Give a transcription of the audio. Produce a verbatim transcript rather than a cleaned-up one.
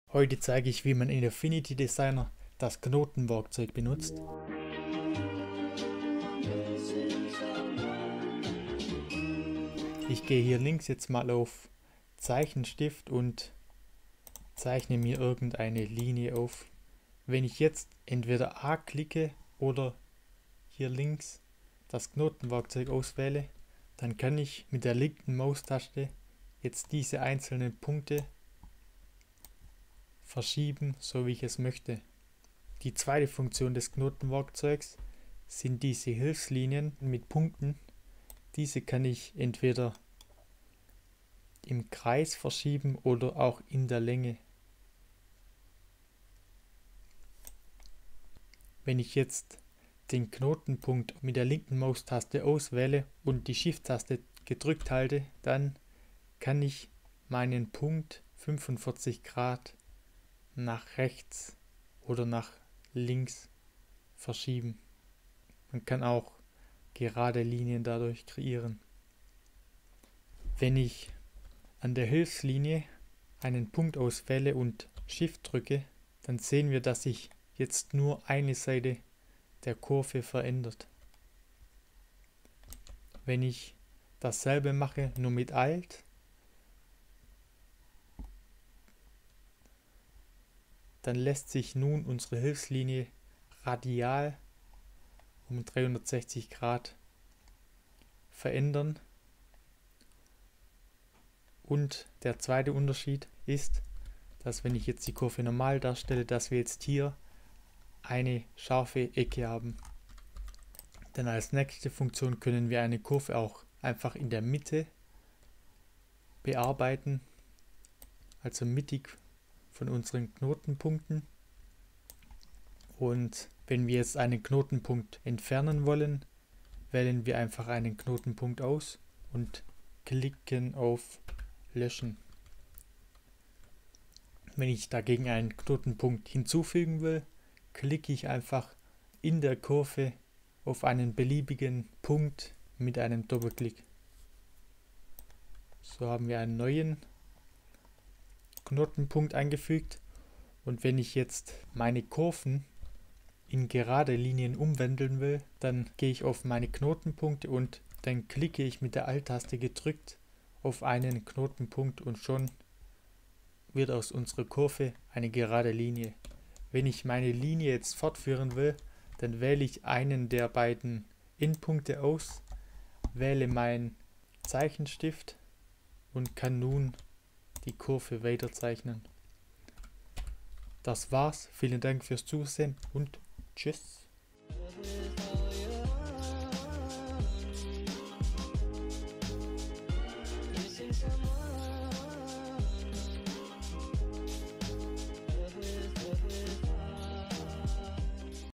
Heute zeige ich, wie man in Affinity Designer das Knotenwerkzeug benutzt. Ich gehe hier links jetzt mal auf Zeichenstift und zeichne mir irgendeine Linie auf. Wenn ich jetzt entweder A klicke oder hier links das Knotenwerkzeug auswähle, dann kann ich mit der linken Maustaste jetzt diese einzelnen Punkte verschieben, so wie ich es möchte. Die zweite Funktion des Knotenwerkzeugs sind diese Hilfslinien mit Punkten. Diese kann ich entweder im Kreis verschieben oder auch in der Länge. Wenn ich jetzt den Knotenpunkt mit der linken Maustaste auswähle und die Shift-Taste gedrückt halte, dann kann ich meinen Punkt fünfundvierzig Grad nach rechts oder nach links verschieben. Man kann auch gerade Linien dadurch kreieren. Wenn ich an der Hilfslinie einen Punkt auswähle und Shift drücke, dann sehen wir, dass sich jetzt nur eine Seite der Kurve verändert. Wenn ich dasselbe mache, nur mit Alt, dann lässt sich nun unsere Hilfslinie radial um dreihundertsechzig Grad verändern. Und der zweite Unterschied ist, dass wenn ich jetzt die Kurve normal darstelle, dass wir jetzt hier eine scharfe Ecke haben. Denn als nächste Funktion können wir eine Kurve auch einfach in der Mitte bearbeiten, also mittig von unseren Knotenpunkten. Und wenn wir jetzt einen Knotenpunkt entfernen wollen, wählen wir einfach einen Knotenpunkt aus und klicken auf Löschen. Wenn ich dagegen einen Knotenpunkt hinzufügen will, klicke ich einfach in der Kurve auf einen beliebigen Punkt mit einem Doppelklick. So haben wir einen neuen Knotenpunkt eingefügt. Und wenn ich jetzt meine Kurven in gerade Linien umwandeln will, dann gehe ich auf meine Knotenpunkte und dann klicke ich mit der Alt-Taste gedrückt auf einen Knotenpunkt und schon wird aus unserer Kurve eine gerade Linie. Wenn ich meine Linie jetzt fortführen will, dann wähle ich einen der beiden Endpunkte aus, wähle meinen Zeichenstift und kann nun die Kurve weiterzeichnen. Das war's. Vielen Dank fürs Zusehen und tschüss. Someone